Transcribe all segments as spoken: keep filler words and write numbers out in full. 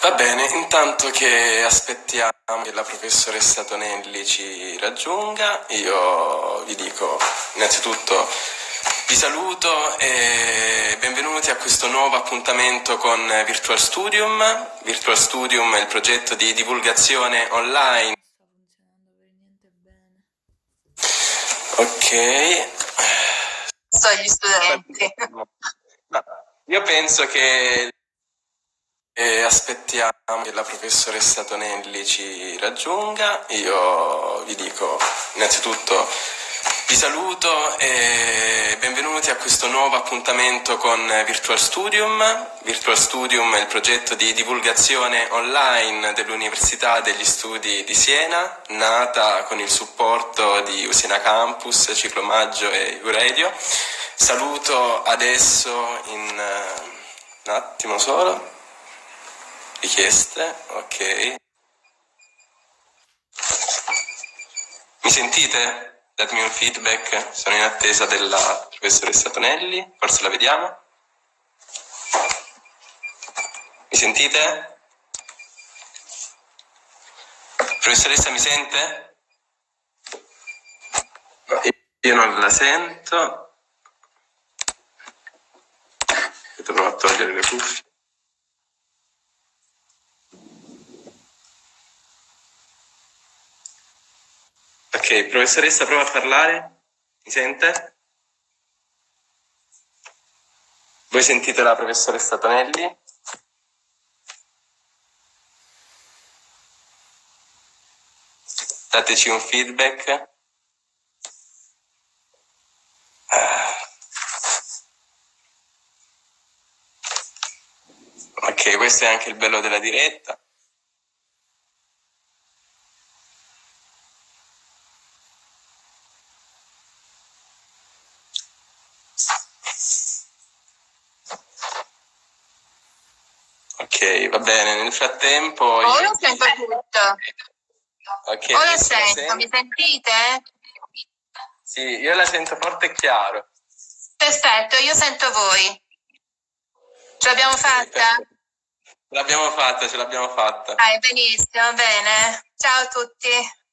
Va bene, intanto che aspettiamo che la professoressa Tonelli ci raggiunga, io vi dico innanzitutto vi saluto e benvenuti a questo nuovo appuntamento con Virtual Studium. Virtual Studium è il progetto di divulgazione online. Ok. So gli studenti. No, io penso che E aspettiamo che la professoressa Tonelli ci raggiunga, io vi dico innanzitutto vi saluto e benvenuti a questo nuovo appuntamento con Virtual Studium. Virtual Studium è il progetto di divulgazione online dell'Università degli Studi di Siena, nata con il supporto di Usina Campus, Ciclomaggio e Iuredio. Saluto adesso in uh, un attimo solo. Richieste, ok. Mi sentite? Datemi un feedback, sono in attesa della professoressa Tonelli, forse la vediamo. Mi sentite? Professoressa mi sente? No, io non la sento. Provo a togliere le cuffie. Ok, professoressa, prova a parlare. Mi sente? Voi sentite la professoressa Tonelli? Dateci un feedback. Ok, questo è anche il bello della diretta. Ok, va bene, nel frattempo... Ora io... sento tutto. Okay, Ora sento, sento, mi sentite? Sì, io la sento forte e chiaro. Perfetto, io sento voi. Ce l'abbiamo fatta? Perfetto. L'abbiamo fatta, ce l'abbiamo fatta. Ah, benissimo, bene. Ciao a tutti.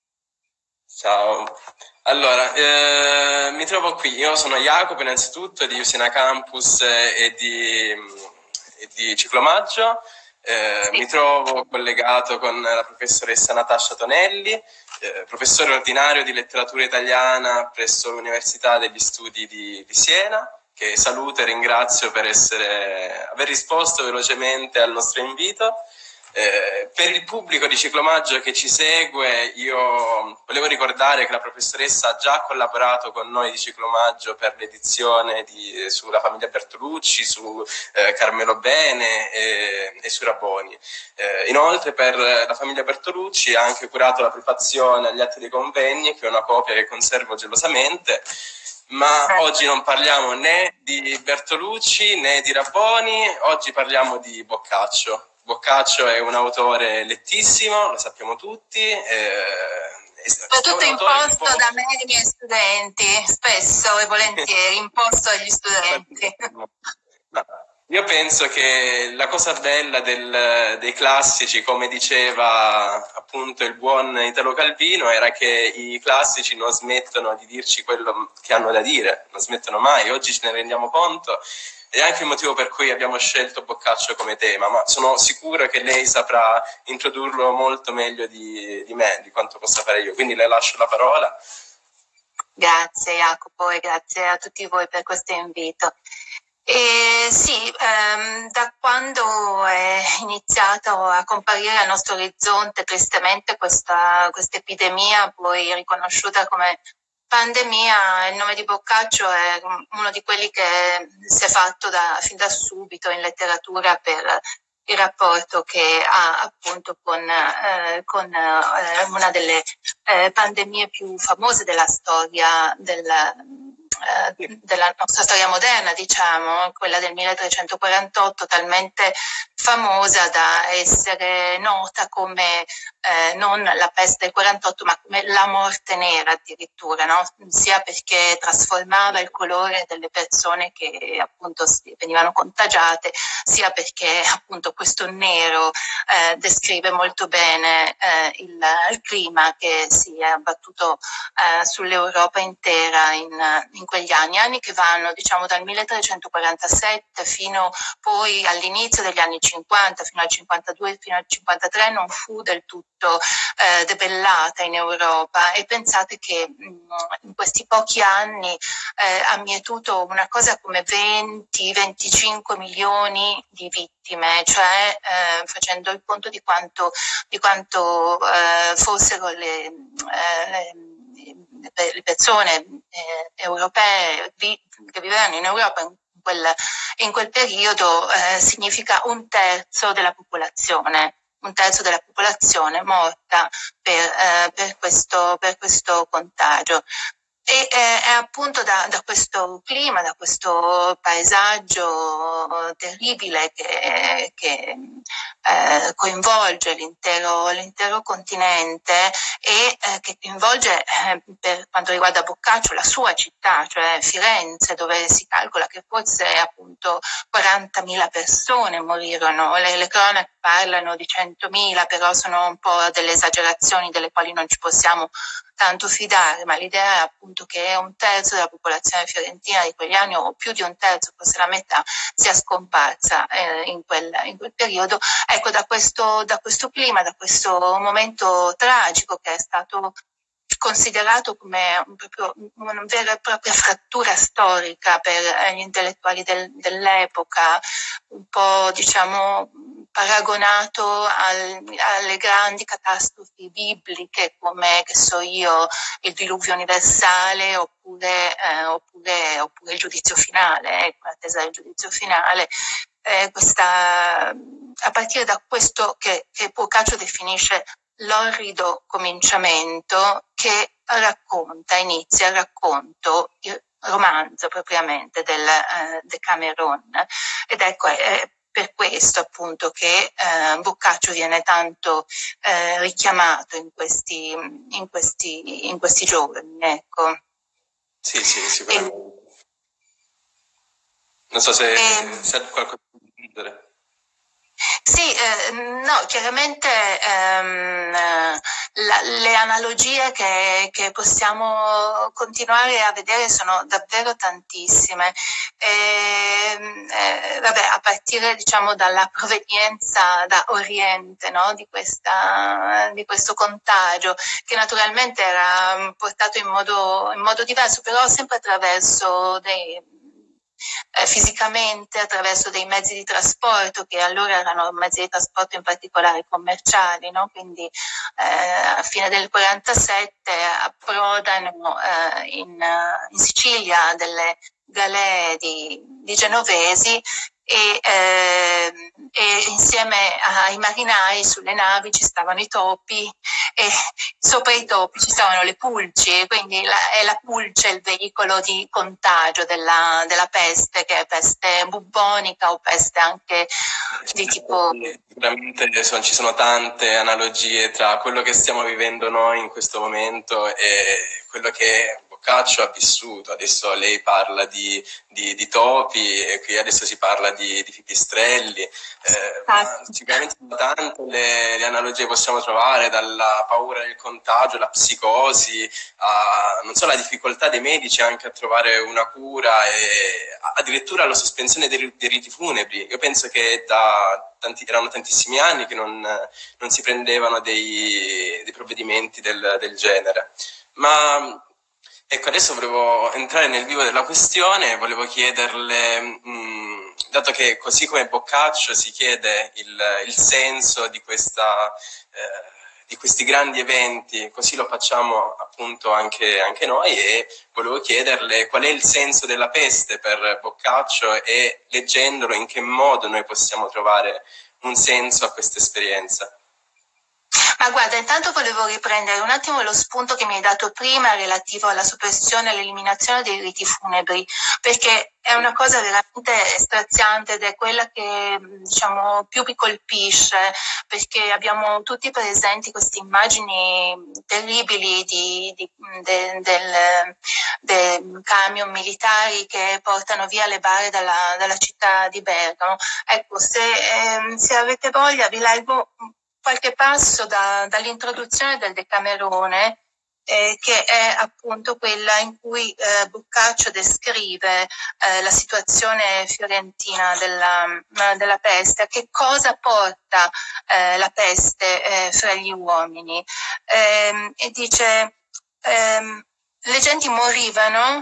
Ciao. Allora, eh, mi trovo qui, io sono Jacopo innanzitutto di Usina Campus e di, e di Ciclomaggio, eh, Sì. Mi trovo collegato con la professoressa Natascia Tonelli, eh, professore ordinario di letteratura italiana presso l'Università degli Studi di, di Siena, che saluto e ringrazio per essere, aver risposto velocemente al nostro invito. Eh, per il pubblico di Ciclomaggio che ci segue, io volevo ricordare che la professoressa ha già collaborato con noi di Ciclomaggio per l'edizione di, sulla famiglia Bertolucci, su eh, Carmelo Bene e, e su Raboni. Eh, inoltre per la famiglia Bertolucci ha anche curato la prefazione agli atti dei convegni, che è una copia che conservo gelosamente. Ma oggi non parliamo né di Bertolucci né di Raboni, oggi parliamo di Boccaccio. Boccaccio è un autore lettissimo, lo sappiamo tutti. Eh, Soprattutto imposto da me e ai miei studenti, spesso e volentieri, imposto agli studenti. No. Io penso che la cosa bella del, dei classici, come diceva appunto il buon Italo Calvino, era che i classici non smettono di dirci quello che hanno da dire, non smettono mai, oggi ce ne rendiamo conto. Ed è anche il motivo per cui abbiamo scelto Boccaccio come tema, ma sono sicuro che lei saprà introdurlo molto meglio di, di me, di quanto possa fare io. Quindi le lascio la parola. Grazie Jacopo e grazie a tutti voi per questo invito. E sì, ehm, da quando è iniziato a comparire al nostro orizzonte tristemente questa epidemia, poi riconosciuta come pandemia, il nome di Boccaccio è uno di quelli che si è fatto da, fin da subito in letteratura per il rapporto che ha appunto con, eh, con eh, una delle eh, pandemie più famose della storia del, eh, della nostra storia moderna, diciamo, quella del milletrecentoquarantotto, talmente famosa da essere nota come eh, non la peste del quarantotto, ma come la morte nera addirittura, no? Sia perché trasformava il colore delle persone che appunto venivano contagiate, sia perché appunto questo nero eh, descrive molto bene eh, il, il clima che si è abbattuto eh, sull'Europa intera in, in quegli anni, anni che vanno diciamo dal milletrecentoquarantasette fino poi all'inizio degli anni cinquanta, fino al cinquantadue, fino al cinquantatré non fu del tutto eh, debellata in Europa, e pensate che mh, in questi pochi anni eh, ha mietuto una cosa come venti venticinque milioni di vittime, cioè eh, facendo il conto di quanto, di quanto eh, fossero le, eh, le le persone eh, europee vi, che vivevano in Europa in quel, in quel periodo, eh, significa un terzo della popolazione, un terzo della popolazione morta per, eh, per, questo, per questo contagio. E eh, è appunto da, da questo clima, da questo paesaggio terribile che, che eh, coinvolge l'intero, l'intero continente e eh, che coinvolge eh, per quanto riguarda Boccaccio la sua città, cioè Firenze, dove si calcola che forse appunto quarantamila persone morirono. Le, le cronache parlano di centomila, però sono un po' delle esagerazioni delle quali non ci possiamo tanto fidare, ma l'idea è appunto che un terzo della popolazione fiorentina di quegli anni, o più di un terzo, forse la metà, sia scomparsa eh, in, quel, in quel periodo. Ecco, da questo, da questo clima, da questo momento tragico che è stato considerato come un proprio, una vera e propria frattura storica per gli intellettuali del, dell'epoca, un po' diciamo paragonato al, alle grandi catastrofi bibliche come, che so io, il diluvio universale oppure, eh, oppure, oppure il giudizio finale, ecco, l'attesa del giudizio finale. Eh, questa, a partire da questo che, che Boccaccio definisce l'orrido cominciamento, che racconta, inizia il racconto, il romanzo propriamente del eh, Decameron. Ed ecco, è per questo appunto che eh, Boccaccio viene tanto eh, richiamato in questi, in questi, in questi giorni, ecco. Sì, sì, sicuramente. E, non so se c'è qualcosa da aggiungere. Sì, eh, no, chiaramente ehm, la, le analogie che, che possiamo continuare a vedere sono davvero tantissime. E, eh, vabbè, a partire diciamo dalla provenienza da Oriente, no? di, questa, di questo contagio, che naturalmente era portato in modo, in modo diverso, però sempre attraverso dei Eh, fisicamente, attraverso dei mezzi di trasporto che allora erano mezzi di trasporto in particolare commerciali, no? Quindi eh, a fine del quarantasette approdano eh, in, in Sicilia delle galee di, di genovesi e, eh, e insieme ai marinai sulle navi ci stavano i topi e sopra i topi ci stavano le pulci, quindi la, è la pulce il veicolo di contagio della, della peste, che è peste bubbonica o peste anche di tipo... Sicuramente sono, ci sono tante analogie tra quello che stiamo vivendo noi in questo momento e quello che Boccaccio ha vissuto. Adesso lei parla di, di, di topi e qui adesso si parla di, di pipistrelli, eh, ma sicuramente sono tante le, le analogie che possiamo trovare, dalla paura del contagio, la psicosi, a, non so, la difficoltà dei medici anche a trovare una cura e addirittura la sospensione dei, dei riti funebri. Io penso che da tanti, erano tantissimi anni che non, non si prendevano dei, dei provvedimenti del, del genere. Ma ecco, adesso volevo entrare nel vivo della questione, volevo chiederle, mh, dato che così come Boccaccio si chiede il, il senso di, questa, eh, di questi grandi eventi, così lo facciamo appunto anche, anche noi, e volevo chiederle qual è il senso della peste per Boccaccio e, leggendolo, in che modo noi possiamo trovare un senso a questa esperienza. Ma guarda, intanto volevo riprendere un attimo lo spunto che mi hai dato prima relativo alla soppressione e all'eliminazione dei riti funebri, perché è una cosa veramente straziante ed è quella che, diciamo, più mi colpisce, perché abbiamo tutti presenti queste immagini terribili di, di, de, del, dei camion militari che portano via le bare dalla, dalla città di Bergamo. Ecco, se, eh, se avete voglia vi leggo qualche passo da, dall'introduzione del Decamerone, eh, che è appunto quella in cui eh, Boccaccio descrive eh, la situazione fiorentina della, della peste, a che cosa porta eh, la peste eh, fra gli uomini. Eh, e dice, ehm, le genti morivano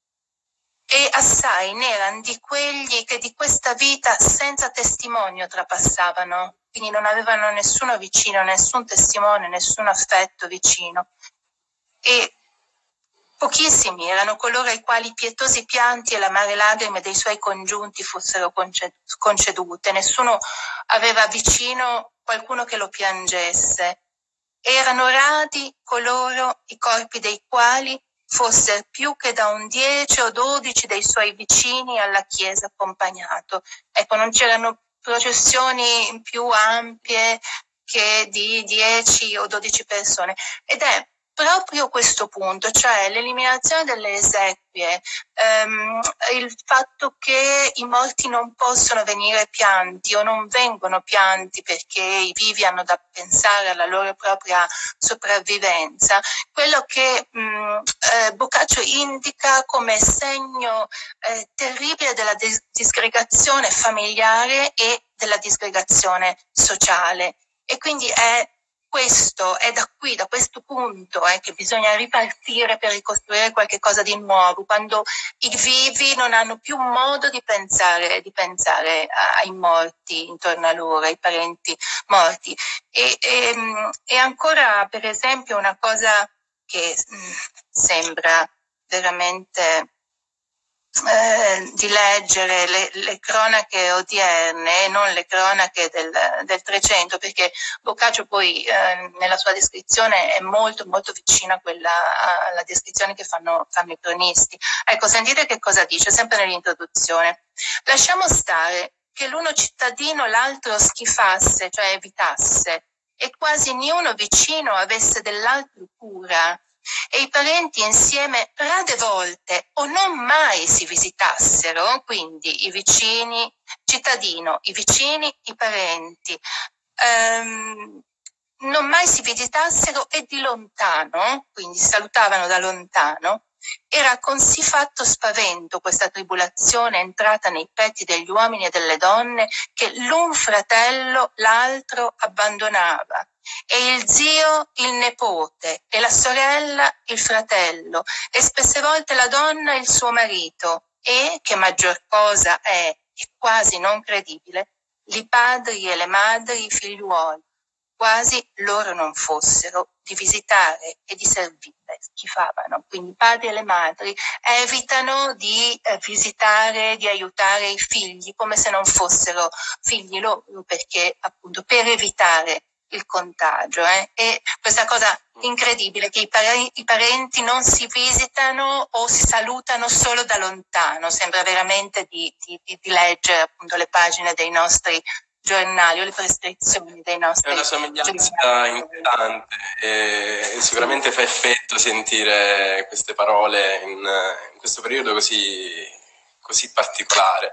e assai n'eran di quelli che di questa vita senza testimonio trapassavano, quindi non avevano nessuno vicino, nessun testimone, nessun affetto vicino. E pochissimi erano coloro ai quali i pietosi pianti e l'amare lagrime dei suoi congiunti fossero concedute. Nessuno aveva vicino qualcuno che lo piangesse. Erano radi coloro i corpi dei quali fosse più che da un dieci o dodici dei suoi vicini alla chiesa accompagnato. Ecco, non c'erano processioni più ampie che di dieci o dodici persone. Ed è proprio questo punto, cioè l'eliminazione delle esequie, ehm, il fatto che i morti non possono venire pianti o non vengono pianti perché i vivi hanno da pensare alla loro propria sopravvivenza, quello che mh, eh, Boccaccio indica come segno eh, terribile della dis- disgregazione familiare e della disgregazione sociale. E quindi è questo, è da qui, da questo punto eh, che bisogna ripartire per ricostruire qualche cosa di nuovo, quando i vivi non hanno più modo di pensare, di pensare ai morti intorno a loro, ai parenti morti. E, e, e ancora, per esempio, una cosa che mh, sembra veramente Eh, di leggere le, le cronache odierne e non le cronache del, del Trecento, perché Boccaccio poi eh, nella sua descrizione è molto molto vicina a quella, alla descrizione che fanno, fanno i cronisti. Ecco, sentite che cosa dice, sempre nell'introduzione. Lasciamo stare che l'uno cittadino l'altro schifasse, cioè evitasse, e quasi niuno vicino avesse dell'altro cura, e i parenti insieme rade volte o non mai si visitassero, quindi i vicini, cittadino, i vicini, i parenti, ehm, non mai si visitassero e di lontano, quindi salutavano da lontano, era con sì fatto spavento questa tribolazione entrata nei petti degli uomini e delle donne che l'un fratello l'altro abbandonava, e il zio il nepote, e la sorella il fratello, e spesse volte la donna il suo marito, e, che maggior cosa è, e quasi non credibile, i padri e le madri i figliuoli, quasi loro non fossero, di visitare e di servire, schifavano. Quindi i padri e le madri evitano di eh, visitare, di aiutare i figli come se non fossero figli loro, perché appunto per evitare il contagio. Eh? E questa cosa incredibile che i, pare- i parenti non si visitano o si salutano solo da lontano, sembra veramente di, di, di leggere appunto le pagine dei nostri giornali o le prescrizioni dei nostri. È una somiglianza inquietante e sicuramente fa effetto sentire queste parole in, in questo periodo così, così particolare.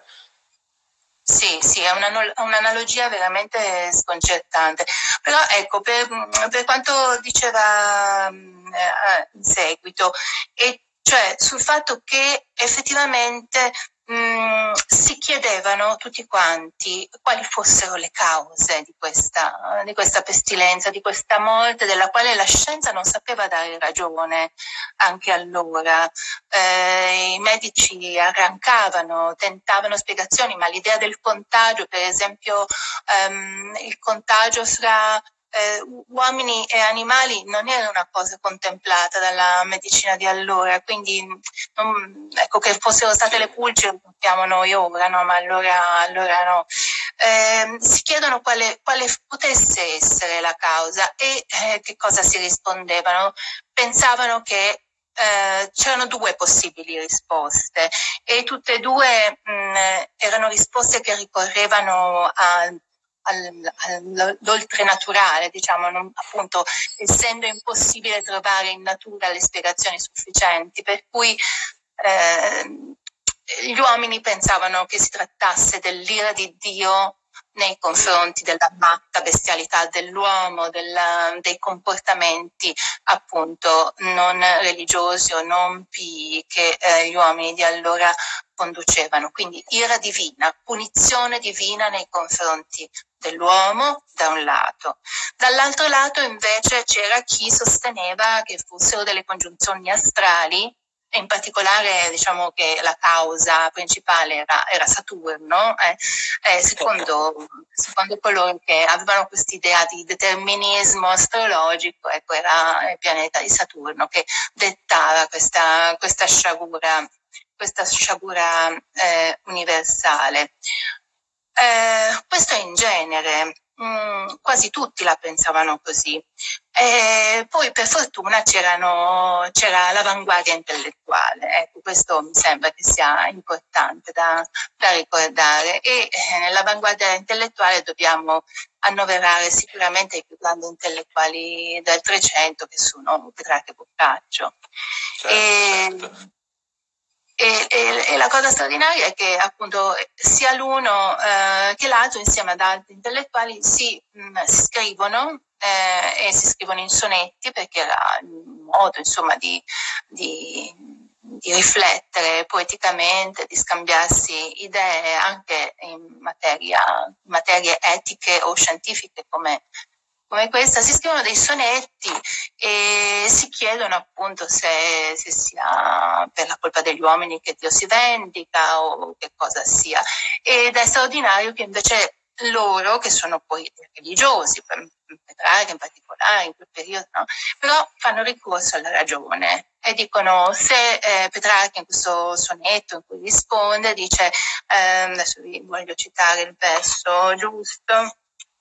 Sì, sì, è una, un'analogia veramente sconcertante. Però ecco, per, per quanto diceva eh, in seguito, e cioè sul fatto che effettivamente mh, si chiedevano tutti quanti quali fossero le cause di questa, di questa pestilenza, di questa morte, della quale la scienza non sapeva dare ragione anche allora. Eh, I medici arrancavano, tentavano spiegazioni, ma l'idea del contagio, per esempio ehm, il contagio fra eh, uomini e animali, non era una cosa contemplata dalla medicina di allora, quindi non, ecco, che fossero state le pulci lo sappiamo noi ora, no? Ma allora, allora no. eh, si chiedono quale, quale potesse essere la causa e eh, che cosa si rispondevano. Pensavano che eh, c'erano due possibili risposte e tutte e due mh, erano risposte che ricorrevano a all'oltrenaturale, diciamo, non, appunto, essendo impossibile trovare in natura le spiegazioni sufficienti, per cui eh, gli uomini pensavano che si trattasse dell'ira di Dio nei confronti della matta bestialità dell'uomo, della, dei comportamenti appunto non religiosi o non pii che eh, gli uomini di allora conducevano. Quindi ira divina, punizione divina nei confronti dell'uomo da un lato. Dall'altro lato invece c'era chi sosteneva che fossero delle congiunzioni astrali, e in particolare diciamo che la causa principale era, era Saturno, eh, eh, secondo, secondo coloro che avevano quest'idea di determinismo astrologico, ecco, era il pianeta di Saturno che dettava questa, questa sciagura, questa sciagura eh, universale. Eh, questo in genere, mh, quasi tutti la pensavano così. E poi per fortuna c'erano, c'era l'avanguardia intellettuale, ecco, questo mi sembra che sia importante da, da ricordare e eh, nell'avanguardia intellettuale dobbiamo annoverare sicuramente i più grandi intellettuali del Trecento che sono Petrarca e Boccaccio. Certo, e, certo. E, e, e la cosa straordinaria è che appunto sia l'uno eh, che l'altro insieme ad altri intellettuali si, mh, si scrivono eh, e si scrivono in sonetti perché era il modo insomma di, di, di riflettere poeticamente, di scambiarsi idee anche in materia, materie etiche o scientifiche come come questa, si scrivono dei sonetti e si chiedono appunto se, se sia per la colpa degli uomini che Dio si vendica o che cosa sia. Ed è straordinario che invece loro, che sono poi religiosi, Petrarca in particolare in quel periodo, no? Però fanno ricorso alla ragione e dicono se eh, Petrarca in questo sonetto in cui risponde dice, ehm, adesso vi voglio citare il verso giusto,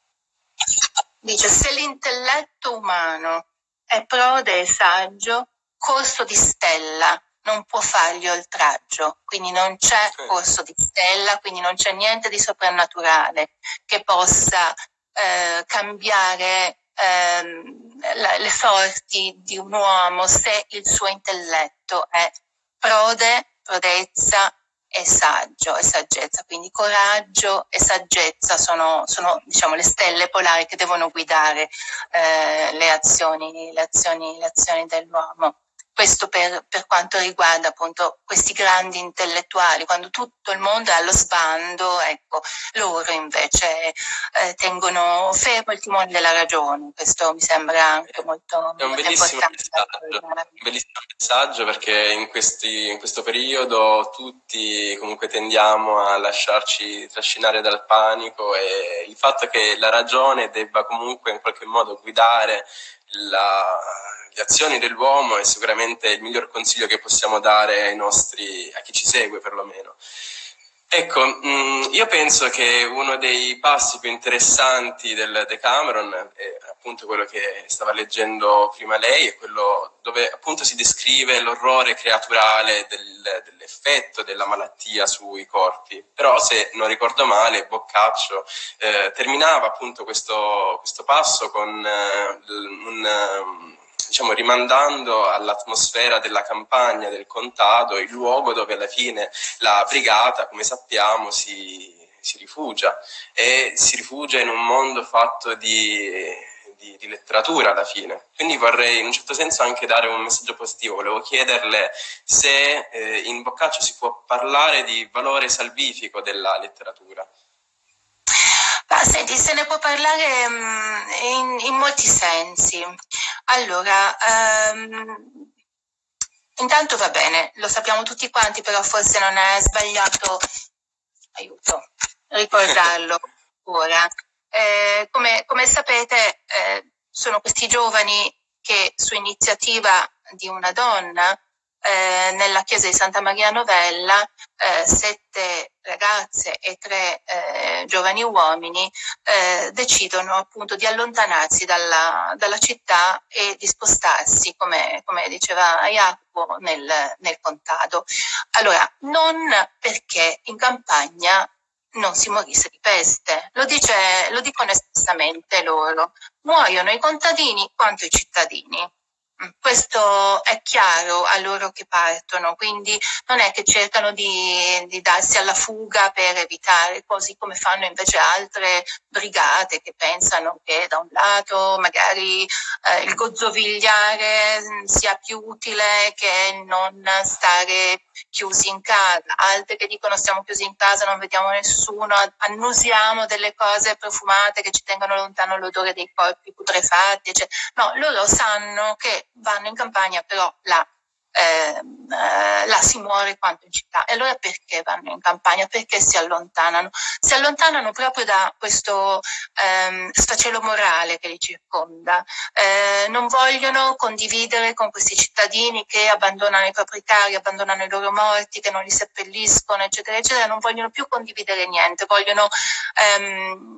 dice se l'intelletto umano è prode e saggio, corso di stella non può fargli oltraggio, quindi non c'è corso di stella, quindi non c'è niente di soprannaturale che possa eh, cambiare eh, la, le sorti di un uomo se il suo intelletto è prode, prodezza e saggio e saggezza, quindi coraggio e saggezza sono, sono diciamo le stelle polari che devono guidare eh, le azioni, le azioni, le azioni dell'uomo. Questo per, per quanto riguarda appunto questi grandi intellettuali, quando tutto il mondo è allo sbando, ecco, loro invece eh, tengono fermo il timone della ragione. Questo mi sembra anche molto, è un molto bellissimo importante. messaggio, un bellissimo messaggio perché in, questi, in questo periodo tutti comunque tendiamo a lasciarci trascinare dal panico e il fatto che la ragione debba comunque in qualche modo guidare la, le azioni dell'uomo è sicuramente il miglior consiglio che possiamo dare ai nostri, a chi ci segue perlomeno. Ecco, mh, io penso che uno dei passi più interessanti del Decameron è appunto quello che stava leggendo prima lei, è quello dove appunto si descrive l'orrore creaturale del, dell'effetto della malattia sui corpi. Però se non ricordo male, Boccaccio eh, terminava appunto questo, questo passo con eh, un... diciamo rimandando all'atmosfera della campagna, del contado, il luogo dove alla fine la brigata, come sappiamo, si, si rifugia e si rifugia in un mondo fatto di, di, di letteratura alla fine. Quindi vorrei in un certo senso anche dare un messaggio positivo. Volevo chiederle se eh, in Boccaccio si può parlare di valore salvifico della letteratura. Ah, senti, se ne può parlare um, in, in molti sensi. Allora, um, intanto va bene, lo sappiamo tutti quanti, però forse non è sbagliato, aiuto, ricordarlo ora. Eh, come, come sapete, eh, sono questi giovani che su iniziativa di una donna eh, nella chiesa di Santa Maria Novella eh, sette ragazze e tre eh, giovani uomini eh, decidono appunto di allontanarsi dalla, dalla città e di spostarsi, come, come diceva Jacopo, nel, nel contado. Allora, non perché in campagna non si morisse di peste, lo, dice, lo dicono espressamente loro, muoiono i contadini quanto i cittadini. Questo è chiaro a loro che partono, quindi non è che cercano di, di darsi alla fuga per evitare, così come fanno invece altre brigate che pensano che da un lato magari eh, il gozzovigliare sia più utile che non stare chiusi in casa, altre che dicono stiamo chiusi in casa, non vediamo nessuno, annusiamo delle cose profumate che ci tengono lontano l'odore dei corpi putrefatti, cioè, no, loro sanno che vanno in campagna, però là, eh, eh, là si muore quanto in città. E allora perché vanno in campagna? Perché si allontanano? Si allontanano proprio da questo ehm, sfacelo morale che li circonda. Eh, non vogliono condividere con questi cittadini che abbandonano i propri cari, abbandonano i loro morti, che non li seppelliscono, eccetera, eccetera. Non vogliono più condividere niente, vogliono ehm,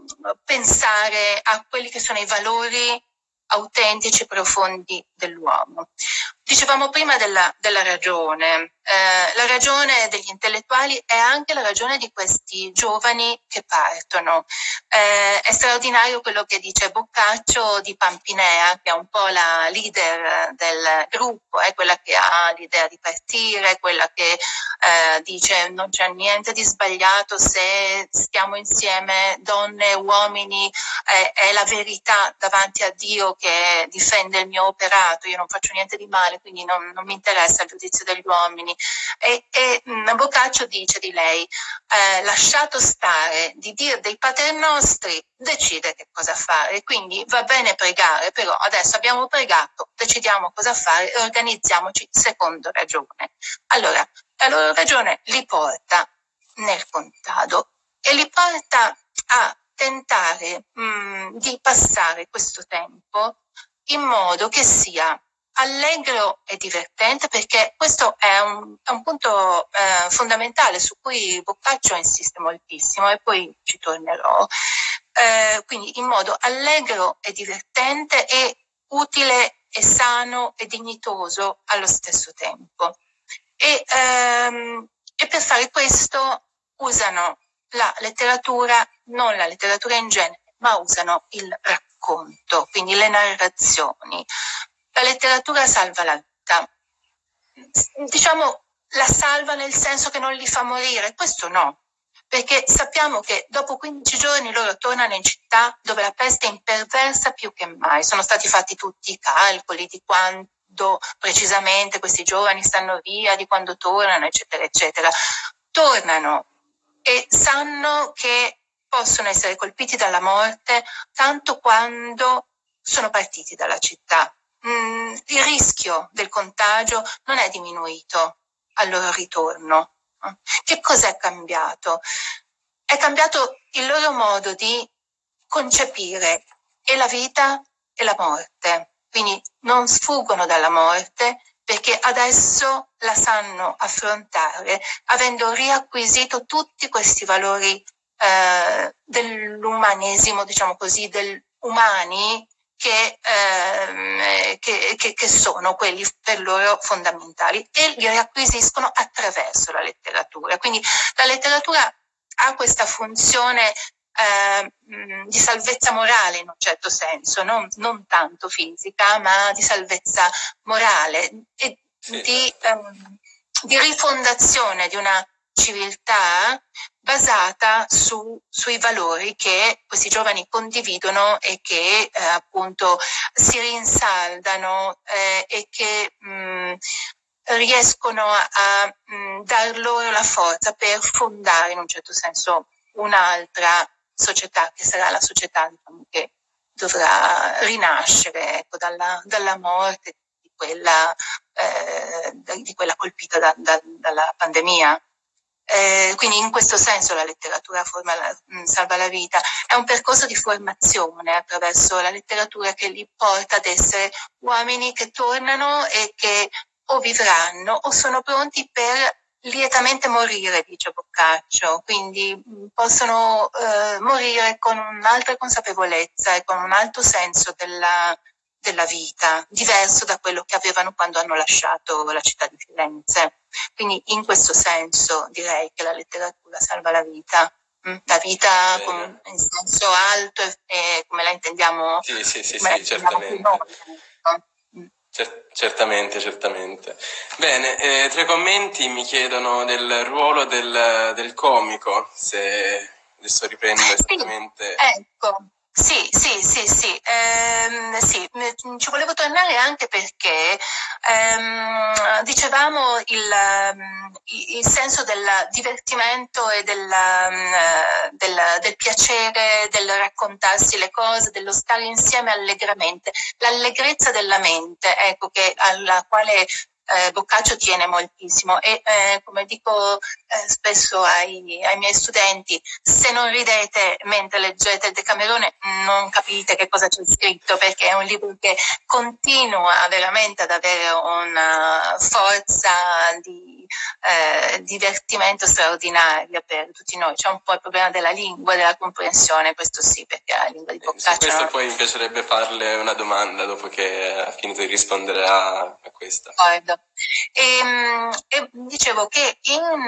pensare a quelli che sono i valori autentici e profondi dell'uomo. Dicevamo prima della, della ragione. Eh, la ragione degli intellettuali è anche la ragione di questi giovani che partono. Eh, è straordinario quello che dice Boccaccio di Pampinea, che è un po' la leader del gruppo, è quella che ha l'idea di partire, quella che eh, dice non c'è niente di sbagliato se stiamo insieme, donne e uomini, eh, è la verità davanti a Dio che difende il mio operato, io non faccio niente di male, quindi non, non mi interessa il giudizio degli uomini. E, e mh, Boccaccio dice di lei, eh, lasciato stare di dire dei paternostri, decide che cosa fare, quindi va bene pregare, però adesso abbiamo pregato, decidiamo cosa fare e organizziamoci secondo ragione. Allora, la loro ragione li porta nel contado e li porta a tentare mh, di passare questo tempo in modo che sia allegro e divertente, perché questo è un, è un punto eh, fondamentale su cui Boccaccio insiste moltissimo e poi ci tornerò. Eh, quindi in modo allegro e divertente e utile e sano e dignitoso allo stesso tempo. E, ehm, e per fare questo usano la letteratura, non la letteratura in genere, ma usano il racconto, quindi le narrazioni. La letteratura salva la vita. Diciamo, la salva nel senso che non li fa morire, questo no, perché sappiamo che dopo quindici giorni loro tornano in città dove la peste imperversa più che mai. Sono stati fatti tutti i calcoli di quando precisamente questi giovani stanno via, di quando tornano, eccetera, eccetera. Tornano e sanno che possono essere colpiti dalla morte tanto quando sono partiti dalla città. Mm, il rischio del contagio non è diminuito al loro ritorno. Che cos'è cambiato? È cambiato il loro modo di concepire e la vita e la morte. Quindi non sfuggono dalla morte perché adesso la sanno affrontare, avendo riacquisito tutti questi valori eh, dell'umanesimo, diciamo così, dell'umani, Che, ehm, che, che, che sono quelli per loro fondamentali, e li riacquisiscono attraverso la letteratura. Quindi la letteratura ha questa funzione eh, di salvezza morale in un certo senso, non, non tanto fisica, ma di salvezza morale e sì. di, ehm, di rifondazione di una civiltà basata su, sui valori che questi giovani condividono e che eh, appunto si rinsaldano eh, e che mh, riescono a, a mh, dar loro la forza per fondare in un certo senso un'altra società, che sarà la società che dovrà rinascere, ecco, dalla, dalla morte di quella, eh, di quella colpita da, da, dalla pandemia. Eh, quindi in questo senso la letteratura forma la, mh, salva la vita. È un percorso di formazione attraverso la letteratura che li porta ad essere uomini che tornano e che o vivranno o sono pronti per lietamente morire, dice Boccaccio, quindi mh, possono eh, morire con un'altra consapevolezza e con un altro senso della, della vita, diverso da quello che avevano quando hanno lasciato la città di Firenze. Quindi in questo senso direi che la letteratura salva la vita. La vita con, in senso alto e, e come la intendiamo, sì, sì, sì, sì, certamente. Noi. Cer- certamente, certamente. Bene, eh, tra i commenti mi chiedono del ruolo del, del comico, se adesso riprendo esattamente. Sì, ecco. Sì, sì, sì, sì, ehm, sì, ci volevo tornare anche perché ehm, dicevamo il, il senso del divertimento e del, del, del piacere, del raccontarsi le cose, dello stare insieme allegramente, l'allegrezza della mente, ecco, che, alla quale Eh, Boccaccio tiene moltissimo e eh, come dico eh, spesso ai, ai miei studenti, se non ridete mentre leggete il Decamerone non capite che cosa c'è scritto, perché è un libro che continua veramente ad avere una forza di eh, divertimento straordinaria per tutti noi. C'è un po' il problema della lingua, della comprensione, questo sì, perché la lingua di Boccaccio... Su questo poi mi piacerebbe farle una domanda dopo che ha finito di rispondere a, a questa. E, e dicevo che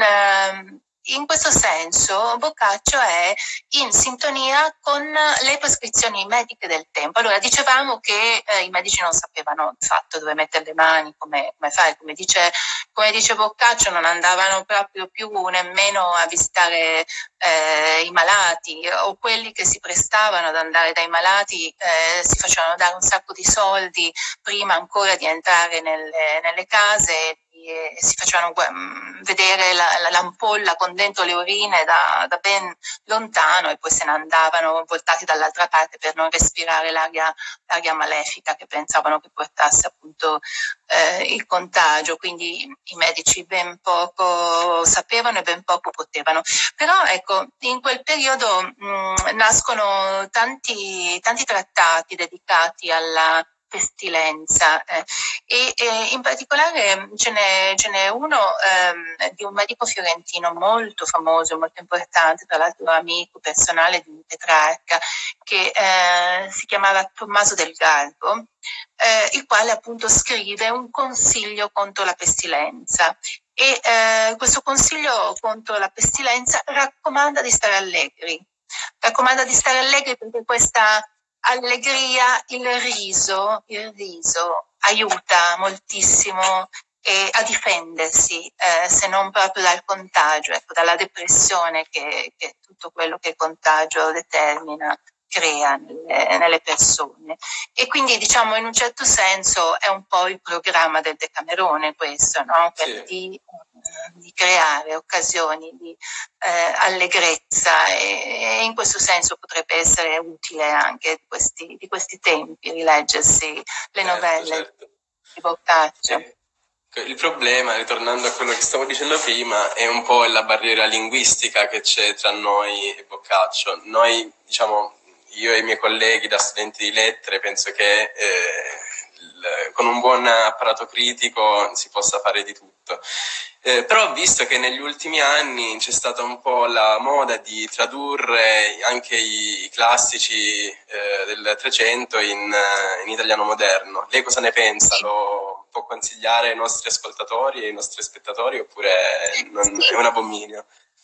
in, in questo senso Boccaccio è in sintonia con le prescrizioni mediche del tempo. Allora, dicevamo che eh, i medici non sapevano il fatto dove mettere le mani, come, come fare, come dice, come dice Boccaccio, non andavano proprio più nemmeno a visitare eh, i malati, o quelli che si prestavano ad andare dai malati eh, si facevano dare un sacco di soldi prima ancora di entrare nelle, nelle case e si facevano vedere la, la, l'ampolla con dentro le urine da, da ben lontano e poi se ne andavano voltati dall'altra parte per non respirare l'aria, l'aria malefica che pensavano che portasse appunto eh, il contagio, quindi i medici ben poco sapevano e ben poco potevano. Però ecco, in quel periodo mh, nascono tanti, tanti trattati dedicati alla pestilenza eh, e, e in particolare ce n'è, ce n'è uno ehm, di un medico fiorentino molto famoso, molto importante, tra l'altro amico personale di Petrarca, che eh, si chiamava Tommaso del Galgo, eh, il quale appunto scrive un consiglio contro la pestilenza e eh, questo consiglio contro la pestilenza raccomanda di stare allegri, raccomanda di stare allegri perché questa allegria, il riso, il riso aiuta moltissimo e a difendersi, eh, se non proprio dal contagio, ecco, dalla depressione che, che tutto quello che il contagio determina, crea nelle, nelle persone. E quindi diciamo in un certo senso è un po' il programma del Decamerone questo, no? Quello sì. di, di creare occasioni di eh, allegrezza e, e in questo senso potrebbe essere utile anche di questi, di questi tempi rileggersi le certo, novelle certo. di Boccaccio. Sì. Il problema, ritornando a quello che stavo dicendo prima, è un po' la barriera linguistica che c'è tra noi e Boccaccio. Noi, diciamo, io e i miei colleghi da studenti di lettere penso che eh, il, con un buon apparato critico si possa fare di tutto. Eh, però ho visto che negli ultimi anni c'è stata un po' la moda di tradurre anche i, i classici eh, del Trecento in, in italiano moderno. Lei cosa ne pensa? Lo può consigliare ai nostri ascoltatori e ai nostri spettatori oppure non, è un abominio?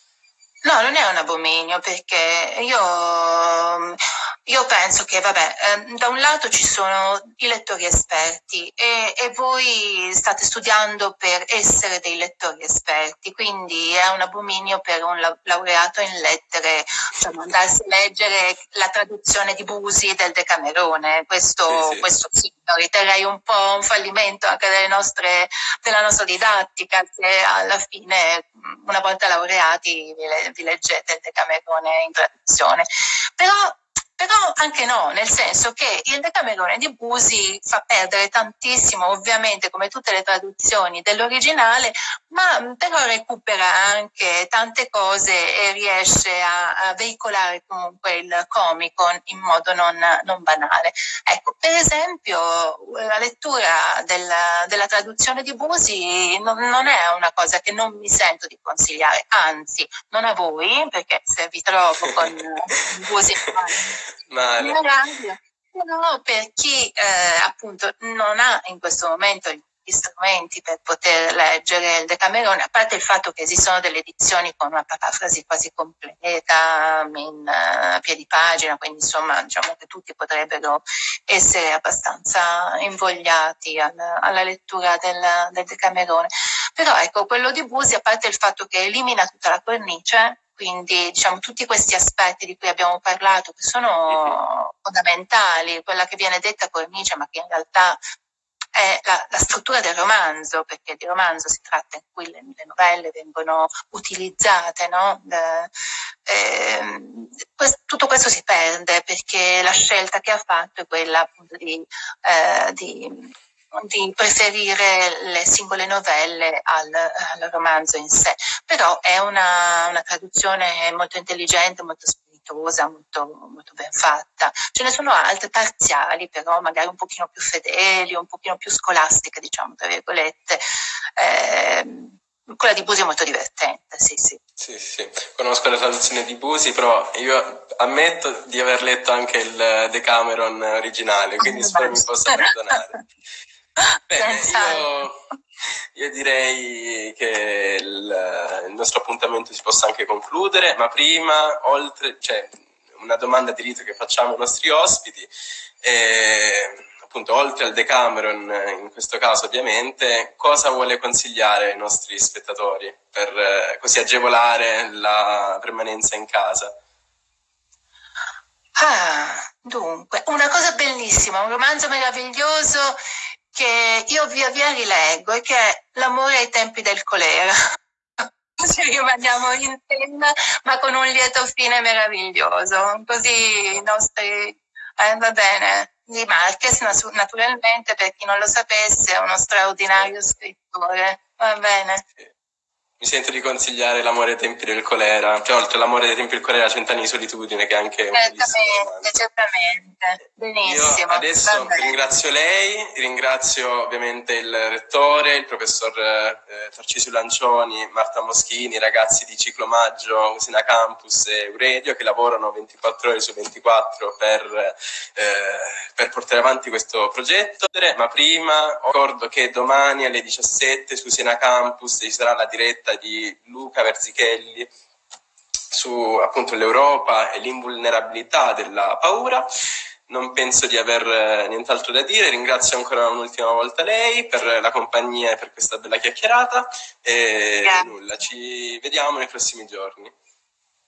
No, non è un abominio perché io, io penso che, vabbè, eh, da un lato ci sono i lettori esperti e, e voi state studiando per essere dei lettori esperti, quindi è un abominio per un laureato in lettere, cioè andarsi a leggere la traduzione di Busi del Decamerone, questo sì, sì. Questo sì, lo riterrei un po' un fallimento anche delle nostre, della nostra didattica, se alla fine, una volta laureati, vi, vi leggete il Decamerone in traduzione. Però Però anche no, nel senso che il Decamerone di Busi fa perdere tantissimo, ovviamente, come tutte le traduzioni dell'originale, ma però recupera anche tante cose e riesce a, a veicolare comunque il comico in modo non, non banale. Ecco, per esempio, la lettura della, della traduzione di Busi non, non è una cosa che non mi sento di consigliare, anzi, non a voi, perché se vi trovo con Busi Male. radio, però per chi eh, appunto non ha in questo momento gli strumenti per poter leggere il Decamerone, a parte il fatto che esistono delle edizioni con una parafrasi quasi completa in uh, piedi pagina, quindi insomma diciamo che tutti potrebbero essere abbastanza invogliati alla, alla lettura del, del Decamerone. Però ecco, quello di Busi, a parte il fatto che elimina tutta la cornice, quindi diciamo tutti questi aspetti di cui abbiamo parlato, che sono fondamentali, quella che viene detta cornice, ma che in realtà è la, la struttura del romanzo, perché di romanzo si tratta in cui le, le novelle vengono utilizzate, no? De, eh, questo, tutto questo si perde perché la scelta che ha fatto è quella appunto di, eh, di di preferire le singole novelle al, al romanzo in sé, però è una, una traduzione molto intelligente, molto spiritosa, molto, molto ben fatta. Ce ne sono altre parziali, però magari un pochino più fedeli, un pochino più scolastiche, diciamo, tra virgolette. Eh, quella di Busi è molto divertente, sì, sì. Sì, sì, conosco la traduzione di Busi, però io ammetto di aver letto anche il Decameron originale, quindi ah, spero mi possa perdonare. Bene, io, io direi che il, il nostro appuntamento si possa anche concludere, ma prima, oltre, cioè, una domanda di rito che facciamo ai nostri ospiti, e, appunto, oltre al Decameron, in questo caso ovviamente, cosa vuole consigliare ai nostri spettatori per eh, così agevolare la permanenza in casa? Ah, dunque, una cosa bellissima, un romanzo meraviglioso che io via via rileggo e che è L'amore ai tempi del colera. Ci rimaniamo in tema, ma con un lieto fine meraviglioso. Così i nostri... Eh, va bene. Di Marquez, naturalmente, per chi non lo sapesse, è uno straordinario scrittore. Va bene. Mi sento di consigliare L'amore ai tempi del colera, cioè oltre L'amore ai tempi del colera, Cent'anni di solitudine, che è anche un certamente, certamente, benissimo. Io adesso ringrazio lei, ringrazio ovviamente il rettore, il professor eh, Tarcisio Lancioni, Marta Moschini, i ragazzi di Ciclo Maggio, Usina Campus e Euredio, che lavorano ventiquattro ore su ventiquattro per, eh, per portare avanti questo progetto. Ma prima ricordo che domani alle diciassette su Usina Campus ci sarà la diretta di Luca Verzichelli su appunto l'Europa e l'invulnerabilità della paura. Non penso di aver nient'altro da dire, ringrazio ancora un'ultima volta lei per la compagnia e per questa bella chiacchierata e yeah. nulla, ci vediamo nei prossimi giorni.